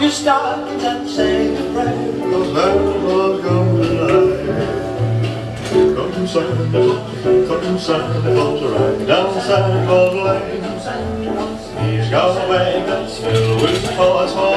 your stockings and say a prayer, 'cause Santa Claus comes tonight. Come Santa Claus, right down Santa Claus Lane. He's got a wagon filled with toys for